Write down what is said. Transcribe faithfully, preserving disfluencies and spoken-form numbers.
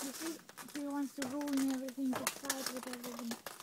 You see, he wants to ruin everything, to fight with everything.